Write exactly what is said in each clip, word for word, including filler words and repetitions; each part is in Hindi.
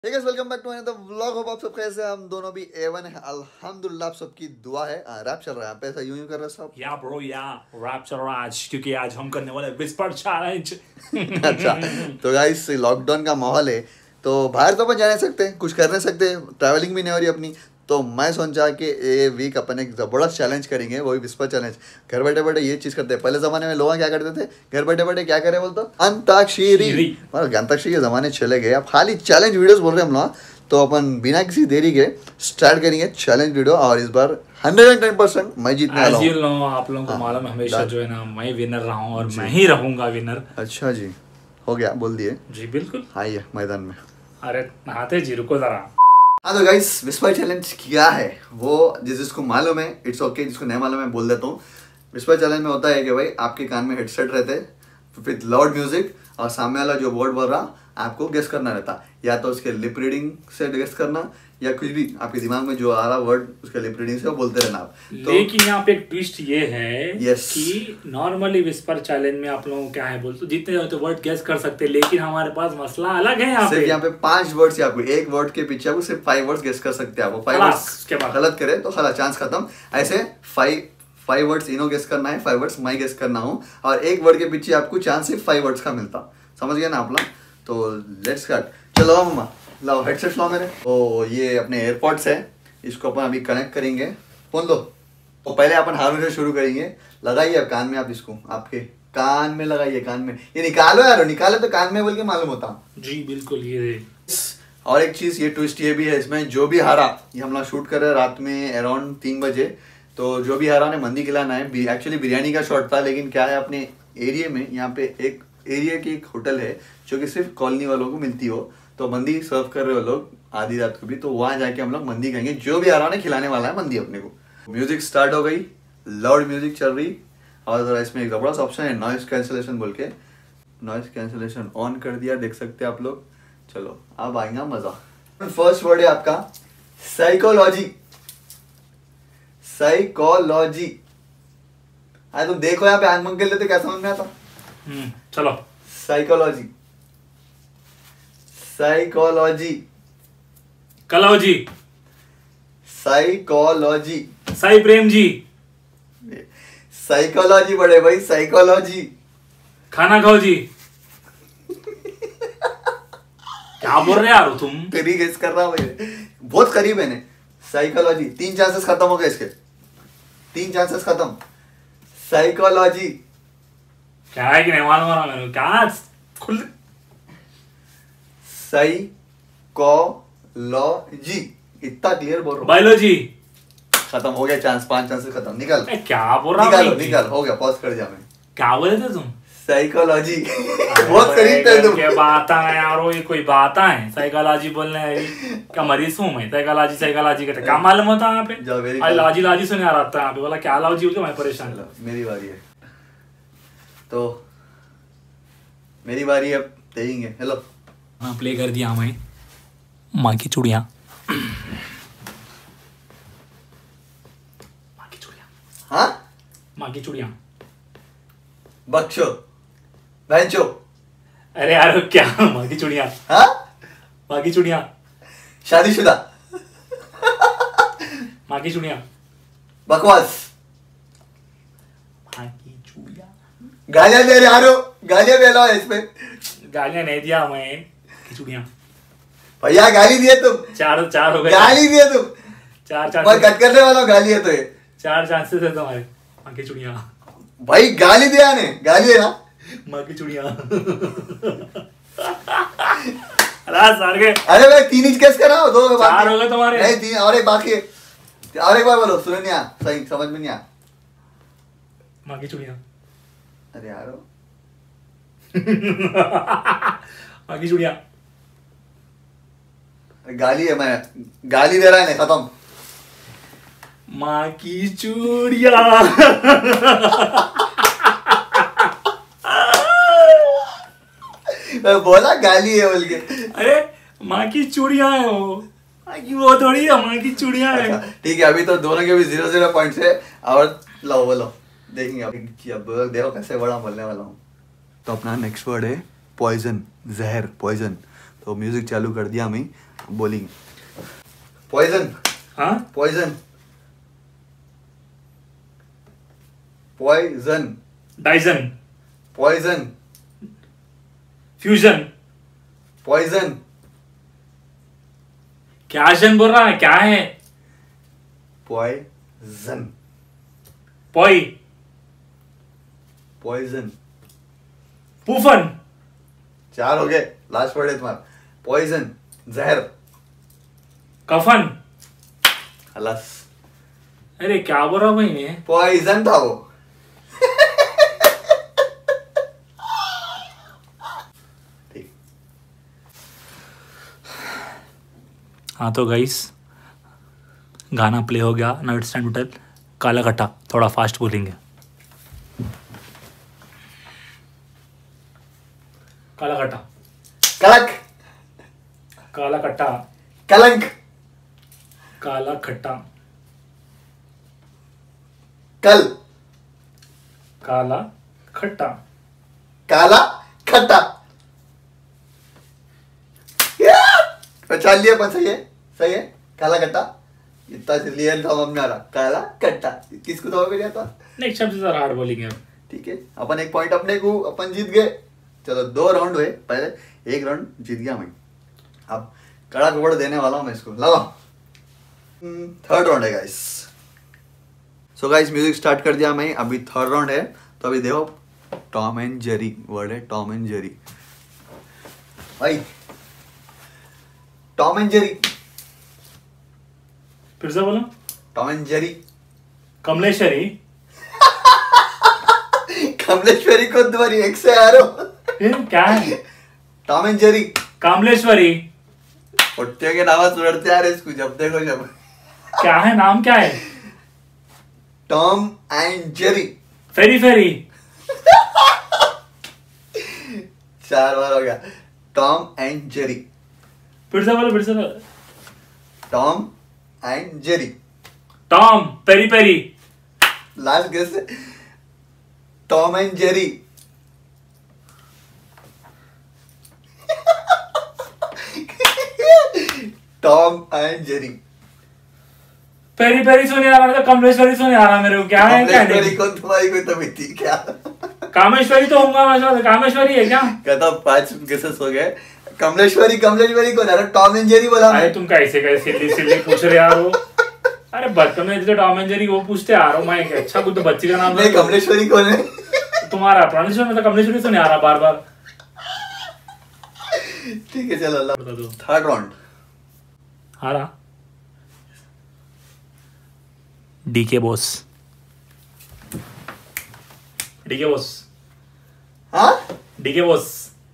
ठीक है, welcome back to another vlog. Hope आप सब कैसे हैं। हम दोनों भी ए वन है अल्हम्दुलिल्लाह, आप सबकी दुआ है। रैप चल रहा है, आप ऐसा यूं यूं कर रहे हैं सब। या ब्रो या रैप चल रहा है आज, क्योंकि आज हम करने वाले विस्पर चैलेंज। अच्छा, तो गाइस लॉकडाउन का माहौल है, तो बाहर तो अपन जा नहीं सकते, कुछ कर नहीं सकते, ट्रैवलिंग भी नहीं हो रही अपनी। तो मैं सोचा कि ये वीक अपन एक ज़बरदस्त चैलेंज करेंगे, वही विस्पर चैलेंज। घर बैठे बैठे ये चीज़ करते हैं। पहले ज़माने में लोग क्या करते थे, घर बैठे बैठे क्या करे बोलते, अंताक्षरी। मतलब अंताक्षरी के ज़माने चले गए, अब खाली चैलेंज वीडियोस बोल रहे हैं हम लोग। तो अपन बिना किसी देरी के स्टार्ट करेंगे चैलेंज वीडियो, और इस बार हंड्रेड एंड टेन परसेंट मैं जीतने वाला हूँ। आप लोगों को मालूम है हमेशा जो है ना, मैं विनर रहा हूँ और मैं ही रहूंगा विनर। अच्छा जी, हो गया, बोल दिए जी बिल्कुल। आइए मैदान में। अरे नहाते जी, रुको जरा। हाँ तो गाइस, विस्पर चैलेंज क्या है वो जिस जिसको मालूम है इट्स ओके, जिसको नहीं मालूम है बोल देता हूँ। विस्पर चैलेंज में होता है कि भाई आपके कान में हेडसेट रहते हैं विथ लाउड म्यूजिक, और सामने वाला जो वर्ड बोल रहा आपको गेस करना रहता, या तो उसके लिप रीडिंग से गेस करना, या कुछ भी आपके दिमाग में जो आ रहा वर्ड उसके लिप रीडिंग से वो बोलते रहना आप। तो लेकिन यहाँ पे एक ट्विस्ट ये है yes. कि नॉर्मली विस्पर चैलेंज में आप लोगों को क्या है बोलते, जितने हो तो वर्ड गेस कर सकते हैं, लेकिन हमारे पास मसला अलग है। यहाँ पे यहाँ पे पांच वर्ड्स, या आपको एक वर्ड के पीछे आपको सिर्फ फाइव वर्ड्स गेस कर सकते हैं। आप फाइव वर्ड्स के बाद गलत करे तो खला चांस खत्म। ऐसे फाइव फाइव वर्ड्स इनो गेस करना है, फाइव वर्ड्स मैं गेस करना हूँ, और एक वर्ड के पीछे आपको चांस सिर्फ फाइव वर्ड्स का मिलता। समझ गया ना आप लोग? तो लेट्स स्टार्ट। चलो मम्मा लाओ हेडसेट लाओ मेरे। ओ ये अपने एयरपॉड्स है, इसको अपन अभी कनेक्ट करेंगे। फोन दो। तो पहले अपन हार्मोनी से शुरू करेंगे। लगाइए अब कान में, आप इसको आपके कान में लगाइए, कान में। ये निकालो यार, निकालो तो कान में बोल के मालूम होता। जी बिल्कुल। ये और एक चीज, ये ट्विस्ट ये भी है इसमें, जो भी हारा, ये हम लोग शूट कर रहे हैं रात में अराउंड तीन बजे, तो जो भी हारा ने मंदी खिलाना है। एक्चुअली बिरयानी का शॉट था, लेकिन क्या है अपने एरिया में यहाँ पे एक एरिया की एक होटल है जो कि सिर्फ कॉलोनी वालों को मिलती हो, तो मंदी सर्व कर रहे हो लोग आधी रात को भी, तो वहां जाके हम लोग मंदी खाएंगे। जो भी हारा ने खिलाने वाला है मंदी अपने को। म्यूजिक स्टार्ट हो गई, लाउड म्यूजिक चल रही, और जरा इसमें एक जबरदस्त ऑप्शन है नॉइस कैंसिलेशन बोल के। नॉइस कैंसिलेशन ऑन कर दिया, देख सकते हैं आप लोग। चलो अब आएगा मजा। फर्स्ट वर्ड है आपका साइकोलॉजी। साइकोलॉजी। अरे तुम देखो यहाँ पे आंख मंग लेते क्या समझ में आता। हम्म चलो। साइकोलॉजी, साइकोलॉजी, कलौजी, साइकोलॉजी, साई प्रेम जी, साइकोलॉजी बड़े भाई, साइकोलॉजी। खाना खाओ जी। क्या बोल रहे यार तुम? तेरी गेस कर रहा भाई, बहुत करीब है ने। साइकोलॉजी, तीन चांसेस खत्म हो गए इसके, तीन चांसेस खत्म। साइकोलॉजी क्या है कि नहीं मालूम रहा मेरे को, क्या खुल। साइकोलॉजी, इतना क्लियर बोल रहा हूं। बायोलॉजी खत्म हो गया चांस, पांच चांसेस खत्म। निकल। क्या बोल रहा निकालो निकाल, हो गया, पॉज कर जा। मैं क्या बोले थे तुम? साइकोलॉजी। बहुत करीब थे तुम। क्या बात है यार, वो ये कोई बात है साइकोलॉजी बोलने है? क्या मरीज हूँ मैं? साइकोलॉजी साइकोलॉजी कहते क्या मालूम होता है यहाँ पे? आज लॉजी लॉजी सुने आ रहा था यहाँ पे, बोला क्या लॉजी बोल के मैं परेशान। मेरी बारी है, तो मेरी बारी अब देंगे। हेलो हाँ प्ले कर दिया मैं। माँ की चूड़िया, माँ की चूड़िया, हाँ माँ की चूड़िया, बख्शो भैंचो। अरे यार क्या माँ की चूड़िया, हाँ माँ की चूड़िया, शादीशुदा, माँ की चूड़िया, बकवास, माँ की चूड़िया। गालियां दे रहे हो, गालियां दे लो इसमें। गालियां नहीं दिया मैं, की चूड़िया। भैया गाली दिए तुम, चार चार हो गए। गाली दिए तुम, चार चार मैं कट करने वाला हूँ, गाली है तो ये। चार चांसेस है तुम्हारे। माँ की चूड़िया, भाई गाली दिया ने, गाली है ना। माँ की चूड़िया। अरे सार के, अरे भाई तीन इंच कैसे करा, दो चार हो गए तुम्हारे। नहीं तीन, और एक बाकी है। और एक बार बोलो, सुनो नहीं आ, सही समझ में नहीं आ। माँ की चूड़िया। अरे यार माँ की चूड़िया। गाली है, मैं गाली दे रहा है, नहीं खत्म। माँ की चूड़िया। बोला गाली है बोल के। अरे माँ की चूड़िया है वो, वो थोड़ी है, माँ की चूड़िया है। ठीक है, अभी तो दोनों के भी जीरो जीरो पॉइंट्स है। और लो बोलो, देखेंगे अभी, अब देखो कैसे बड़ा बोलने वाला हूँ। तो अपना नेक्स्ट वर्ड है पॉइजन, जहर, पॉइजन। तो म्यूजिक चालू कर दिया मैं, बोलेंगे पॉइजन। हाँ पॉइजन पॉइजन डाइजन पॉइजन फ्यूजन पॉइजन। क्या जन बोल रहा है, क्या है? पॉइजन पॉई पॉइजन पूफन। चार हो गए, लास्ट वर्ड है तुम्हारा। पॉइजन जहर। कफन। खलास। अरे क्या बोल रहा भाई ने? पॉइजन था वो। हाँ तो गाइस गाना प्ले हो गया। Now it's time to tell काला कट्टा। थोड़ा फास्ट बोलेंगे। काला कट्टा। कलक। काला कट्टा। कलंक। काला खट्टा। कल। काला खट्टा। काला खट्टा। पहचान लिया, पर सही है, सही है। काला कट्टा इतना क्लियर था हमने। काला कट्टा किसको तो भी था। नेक्स्ट शब्द जरा हार्ड बोलेंगे अब। ठीक है, अपन एक पॉइंट अपने को अपन जीत गए। चलो दो राउंड हुए, पहले एक राउंड जीत गया मैं। अब कड़क वर्ड देने वाला हूं मैं इसको। लगाओ थर्ड राउंड है guys. So guys music start कर दिया मैं। अभी थर्ड राउंड है, तो अभी देखो टॉम एंड जेरी वर्ड है। टॉम एंड जेरी भाई, टॉम एंड जेरी। फिर से बोलो। Tom and Jerry. Kamleshwari. Kamleshwari को तुम्हारी एक से आ रहे हो। फिर क्या है? Tom and Jerry. कमलेश्वरी। पुट्टियों के नाम सुधरते आ रहे इसको जब देखो जब। क्या है, नाम क्या है? Tom and Jerry. फेरी फेरी। चार बार हो गया। Tom and Jerry. फिर से बोलो, फिर से बोलो। Tom and Jerry. टॉम पेरी पेरी। लास्ट गेस है Tom and Jerry. Tom and Jerry. पेरी पेरी सुने आ रहा, तो कमलेश्वरी सुने आ रहा मेरे को। क्या है? क्या कमलेश्वरी को तुम्हारी कोई तभी थी क्या? कामेश्वरी तो होगा वैसे। कामेश्वरी है क्या? कहता पांच गेसेस हो गए। कमलेश्वरी कमलेश्वरी को ना टॉम एंड जेरी बोला। अरे तुम कैसे कैसे सिल्ली सिल्ली पूछ रहे यार वो। अरे बचपन में जो टॉम एंड जेरी वो पूछते आ रहा हूँ मैं। अच्छा कुछ तो बच्ची का नाम नहीं, कमलेश्वरी कौन है? तुम्हारा प्राणेश्वर में तो कमलेश्वरी सुने आ रहा बार बार। ठीक है चलो अल्लाह। थर्ड राउंड हारा। DK boss. DK boss. हाँ डीके बॉस।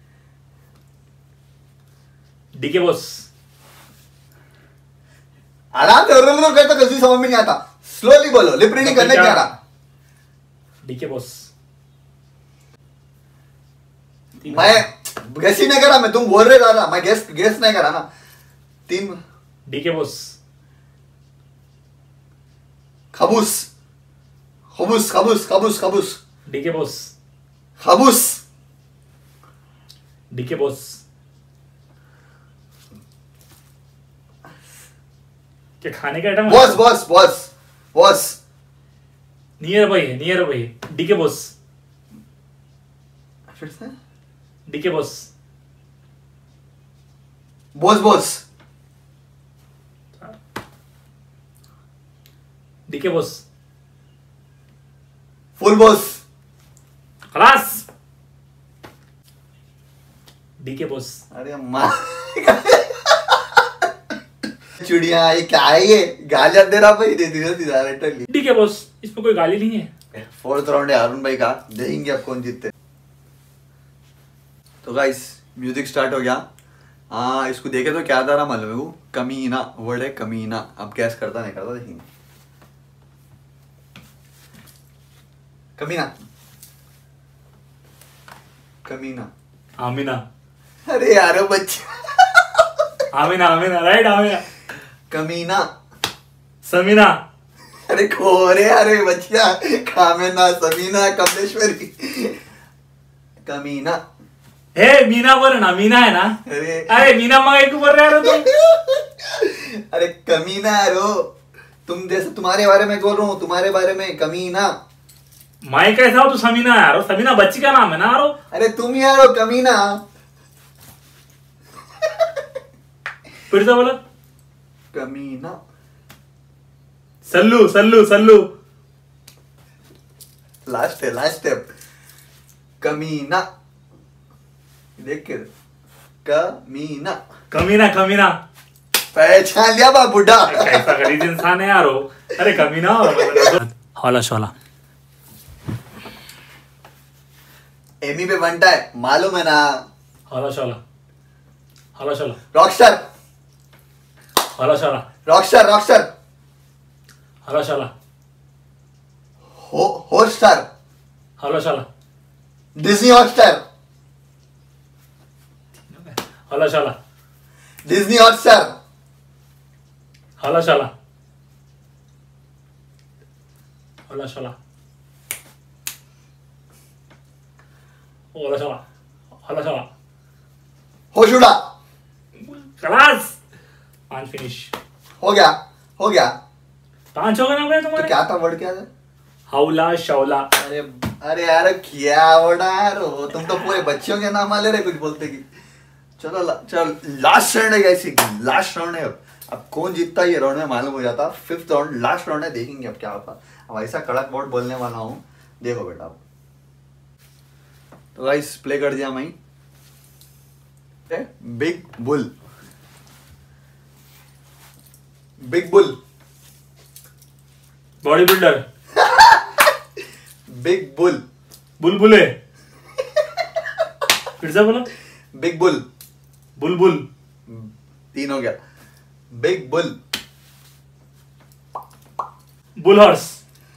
DK boss. आराम से उर्र कहता किसी समझ में नहीं आता। स्लोली बोलो, लिप रीडिंग करने क्या रहा। DK boss. मैं गेस ही नहीं करा। मैं तुम बोल रहे दादा, मैं गेस गेस नहीं करा ना। तीन। DK boss. खबूस खबूस खबूस खबूस खबूस। DK boss. खबूस। DK boss. क्या खाने का item? Boss boss boss boss. Near by है, नियर बाई है। DK boss. फिर से DK boss. Boss boss. DK boss. Full boss. खलास। DK boss. अरे माँ चुड़िया ये क्या है? ये गालियां दे रहा भाई। धीरे धीरे डीके बॉस। इसमें कोई गाली नहीं है। फोर्थ राउंड है अरुण भाई का। देखेंगे अब कौन जीतते। तो गाइस म्यूजिक स्टार्ट हो गया। हाँ इसको देखे तो क्या था रहा मालूम है वो। कमीना वर्ड है, कमीना। अब गैस करता नहीं करता देखेंगे। कमीना कमीना। आमिना। अरे यार बच्चे। आमिना आमिना राइट आमिना। कमीना। समीना। अरे खोरे अरे बच्चिया। कामेना समीना कमलेश्वरी। कमीना। हे मीना बोल ना, मीना है ना। अरे अरे मीना मंगाई को बोल रहे हो तुम। अरे कमीना है रो, तुम जैसे तुम्हारे बारे में बोल रहा हूँ, तुम्हारे बारे में कमीना। मैं कैसा हो तू समीना यारो, समीना बच्ची का नाम है ना यारो। अरे तुम यारो कमीना। फिर से बोला कमीना। सल्लू सल्लू सल्लू। लास्ट है, लास्ट स्टेप। कमीना, देख के कमीना। कमीना कमीना पहचान लिया बा बुढ़ा। कैसा गरीब इंसान है यारो। अरे कमीना। हौला शौला एमी पे बनता है, मालूम है ना। हौला शौला हौला शौला रॉकस्टार, हौला शौला रॉकस्टार, रॉकस्टार। हौला शौला हो हॉटस्टार, हौला शौला डिज्नी हॉटस्टार, हौला शौला डिज्नी हॉटस्टार। हौला शौला हौला शौला हौला शौला हौला शौला होशुड़ा। खलास पांच फिनिश हो गया, हो गया। पांच हो गए ना भाई तो तुम्हारे। क्या था वर्ड, क्या था? हौला शौला। अरे अरे यार क्या वर्ड है यार वो, तुम तो पूरे बच्चियों के नाम ले रहे कुछ बोलते की। चलो ला, चलो लास्ट राउंड है ऐसी, लास्ट राउंड है। अब अब कौन जीतता है ये राउंड में मालूम हो जाता। फिफ्थ राउंड, लास्ट राउंड है, देखेंगे अब क्या होता। अब ऐसा कड़क बोर्ड बोलने वाला हूँ, देखो बेटा। अब तो गाइस प्ले कर दिया मैं। Big bull, big bull, body builder, big bull, बुलबुले। फिर से बोलो बिग बुल, बुलबुल। तीन हो गया। Big bull, bull horse,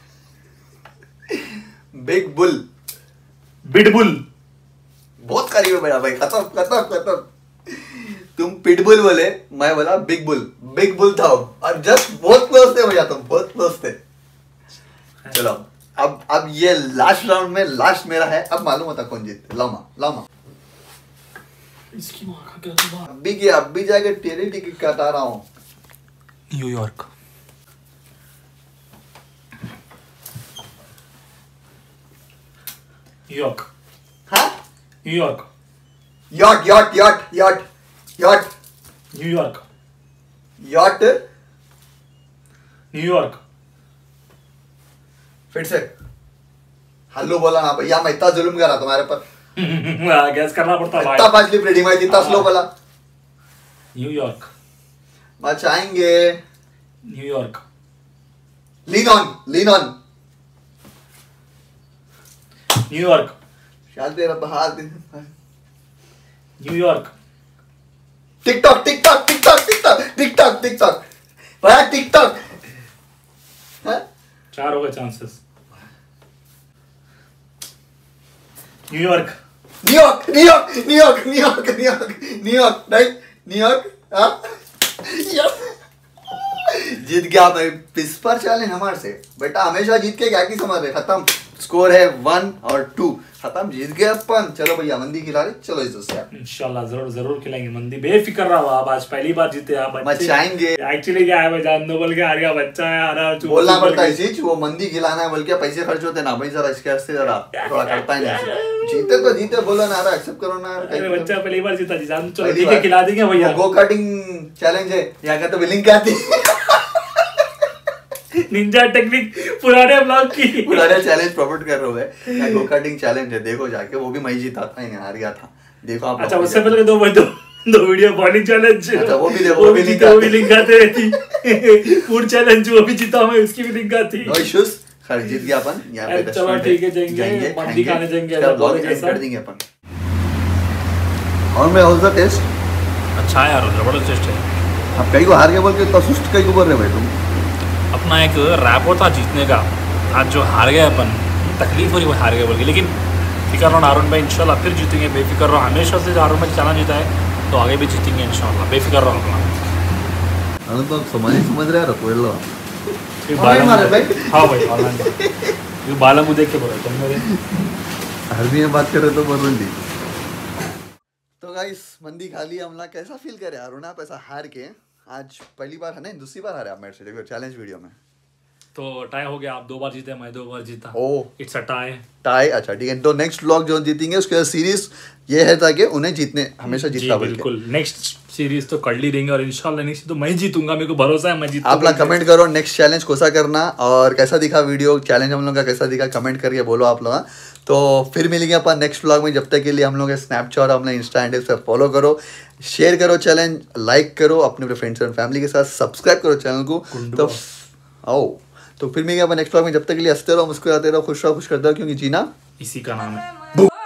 big bull, बिटबुल। बहुत करीब है मेरा भाई। खत्म खत्म खत्म। तुम पिटबुल बोले, मैं बोला बिग बुल। बिग बुल था और जस्ट बहुत क्लोज थे भैया, तुम बहुत क्लोज थे। चलो अब अब ये लास्ट राउंड में लास्ट मेरा है। अब मालूम होता कौन जीतते। लामा लामा इसकी मां का क्या हुआ? अब भी गया, अब भी जाके तेरी टिकट काटा रहा हूँ। न्यूयॉर्क, न्यूयॉर्क, हाँ New York, yacht yacht yacht yacht yacht New York, yacht. New York. फिर से हल्लू बोला ना भैया, मैं इतना जुल्म करा तुम्हारे पर। गैस करना पड़ता भाई। इतना पांच लिप रेडी, मैं इतना स्लो बोला। न्यूयॉर्क, बचाएंगे। New York, lean on, lean on. New York, शायद तेरा बाहर। New York, TikTok TikTok TikTok TikTok TikTok TikTok भैया टिकटॉक। चार हो गए chances. New York, New York New York New York New York New York New York right New York. हाँ जीत गया भाई। पिस्पर चैलेंज हमारे से बेटा, हमेशा जीत के क्या की समझ रहे। खत्म, स्कोर है वन और टू। खत्म, जीत गए अपन। चलो भैया मंदी खिला रहे, चलो इस दोस्त यार। इंशाल्लाह जरूर जरूर खिलाएंगे मंदी। बेफिक्र रहो आप, आज पहली बार जीते आप। मचाएंगे। एक्चुअली क्या है भाई, जान दो बोल के हार गया बच्चा है, हारा चुप बोलना पड़ता है चीज, वो मंदी खिलाना है बोल के पैसे खर्च होते ना भाई। जरा इसके हंसते जरा थोड़ा करता है नहीं। जीते तो जीते, बोलो ना यार, एक्सेप्ट करो ना। अरे बच्चा पहली बार जीता जी, जान चलो ठीक है खिला देंगे भैया। गो कार्टिंग चैलेंज है यहाँ का, तो विलिंग क्या आती निंजा टेक्निक पुराने ब्लॉग की पुराने चैलेंज प्रमोट कर रहे हैं। गो कार्टिंग चैलेंज है, देखो जाके। वो भी मैं जीता था, इन्हें हार गया था। देखो आप। अच्छा उससे पहले दो दो दो वीडियो बॉर्निंग चैलेंज। अच्छा वो भी देखो, वो भी जीता, वो भी लिंक आते रहती। फूड चैलेंज वो भी जीता मैं, उसकी भी लिंक आती। नो इश्यूज, खैर जीत गया अपन। यहाँ पे चलो ठीक है, जाएंगे मंदी खाने जाएंगे, ब्लॉग एंड कर देंगे अपन। और मैं हाउ द टेस्ट? अच्छा है यार, जबरदस्त टेस्ट है। अब कई को हार के बोल के तो सुस्त कई को बोल रहे भाई तुम। अपना एक रैप होता जीतने का, आज जो हार गए अपन, तकलीफ हो रही वो हार गए बोल के। लेकिन फिक्र रहो हारून भाई, इंशाल्लाह फिर जीतेंगे। बेफिक्र रहो, हमेशा से हारून भाई चला जीता है तो आगे भी जीतेंगे इंशाल्लाह। बेफिक्र रहो अपना। अरे तो समझ समझ रहे यार कोई लो। हाँ भाई ऑनलाइन बाला मुझे देख के बोला तुम मेरे अरबी में बात कर रहे तो बोल रही थी। गाइस मंदी खा ली हमला, कैसा फील करे अरुण आप ऐसा हार के? आज पहली बार है ना, दूसरी बार हारे आप मेरे से देखो चैलेंज वीडियो में। तो टाई हो गया, आप दो बार जीते मैं दो बार जीता। Oh it's a tie. Tie, अच्छा ठीक है। तो नेक्स्ट व्लॉग जो जीतेंगे उसके बाद सीरीज ये है ताकि उन्हें जीतने हमेशा जीतना बोल के। बिल्कुल, देंगे सीरीज तो कर ली देंगे और इंशाल्लाह नेक्स्ट तो मैं जीतूंगा, मेरे को भरोसा है मैं जीतूंगा। आप लोग कमेंट करो नेक्स्ट चैलेंज कोसा करना और कैसा दिखा वीडियो, चैलेंज हम लोग का कैसा दिखा कमेंट करके बोलो आप लोग। तो फिर मिलेंगे अपन नेक्स्ट व्लॉग में, जब तक के लिए हम लोग स्नैपचैट और अपने इंस्टा हैंडल से फॉलो करो, शेयर करो चैलेंज, लाइक करो अपने अपने फ्रेंड्स एंड फैमिली के साथ, सब्सक्राइब करो चैनल को। तो आओ तो फिर मिलेंगे अपन नेक्स्ट व्लॉग में, जब तक के लिए हंसते रहो, मुस्कुराते रहो, खुश रहो, खुश करते रहो, क्योंकि जीना इसी का नाम है।